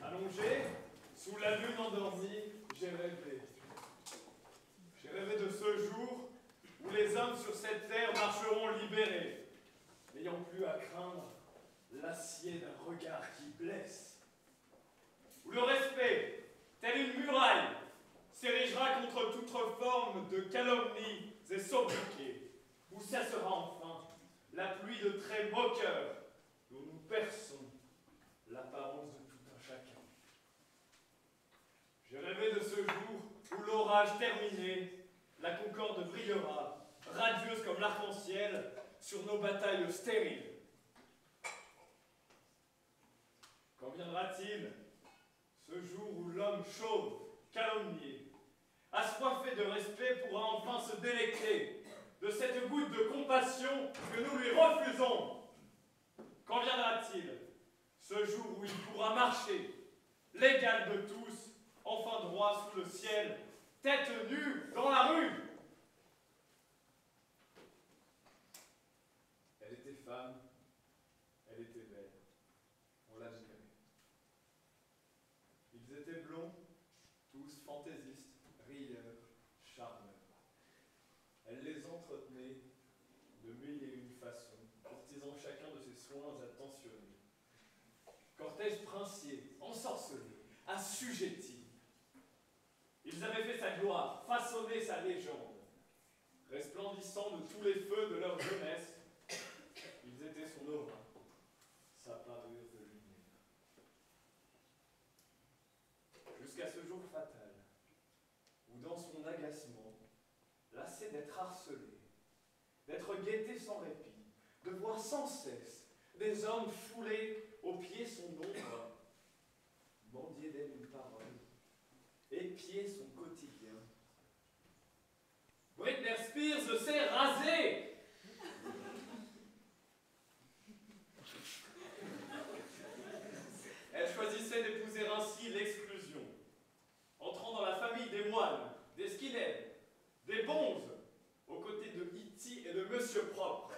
Allongé, sous la lune endormie, j'ai rêvé. J'ai rêvé de ce jour où les hommes sur cette terre marcheront libérés, n'ayant plus à craindre l'acier d'un regard qui blesse. Où le respect, tel une muraille, s'érigera contre toute forme de calomnies et sobriquets, où cessera enfin la pluie de traits moqueurs dont nous perçons l'apparence de tout un chacun. J'ai rêvé de ce jour où l'orage terminé, la concorde brillera, radieuse comme l'arc-en-ciel, sur nos batailles stériles. Quand viendra-t-il, ce jour où l'homme chauve, calomnié, assoiffé de respect pourra enfin se délecter de cette goutte de compassion que nous lui refusons? Quand viendra-t-il, ce jour où il pourra marcher, l'égal de tous, enfin droit sous le ciel, tête nue dans la rue? Elle était femme, elle était belle, on l'admirait. Ils étaient blonds, tous fantaisistes, rieurs, charmeurs. Elle les entretenait de mille et une façons, courtisant chacun de ses soins attentionnés. Cortège princier, ensorcelé, assujetti. Ils avaient fait sa gloire, façonné sa légende. Resplendissant de tous les feux de leur jeunesse, ils étaient son aura, sa parure de lumière. Jusqu'à ce jour fatal, où dans son agacement, lassé d'être harcelé, d'être guetté sans répit, de voir sans cesse des hommes foulés aux pieds son ombre, mendier d'elle une parole, épier son quotidien. Britney Spears s'est rasée. Elle choisissait d'épouser ainsi l'exclusion, entrant dans la famille des moines, des skinheads, des bonzes, aux côtés de E.T. et de Monsieur Propre,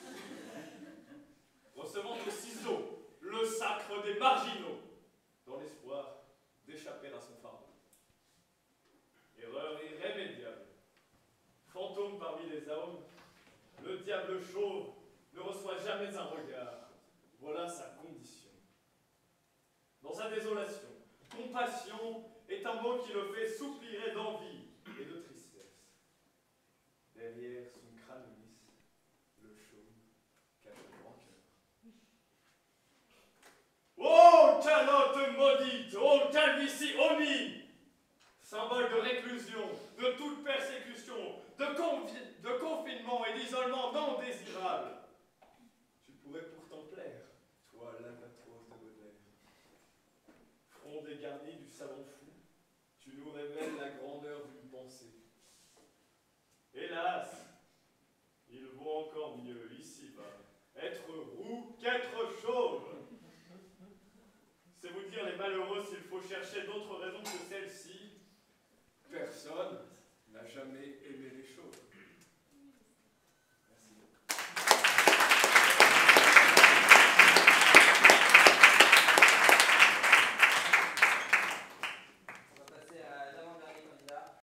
recevant au ciseau le sacre des marginaux, dans l'espoir d'échapper à son fardeau. Erreur irrémédiable. Fantôme parmi les hommes, le diable chauve ne reçoit jamais un regard. Voilà sa condition. Dans sa désolation, compassion est un mot qui le fait soupirer d'envie et de tristesse. Derrière son crâne lisse, le chauve cache un grand cœur. Ô calotte maudite, ô calvitie honnie, symbole de réclusion, de toute persécution, de confinement et d'isolement non désirable. Tu pourrais pourtant plaire, toi l'albatros de Baudelaire. Front dégarni du savant fou, tu nous révèles la grandeur d'une pensée. Hélas,